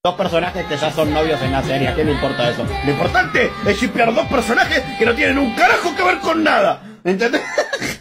dos personajes que ya son novios en la serie. ¿A quién le importa eso? Lo importante es shippear dos personajes que no tienen un carajo que ver con nada. ¿Entendés?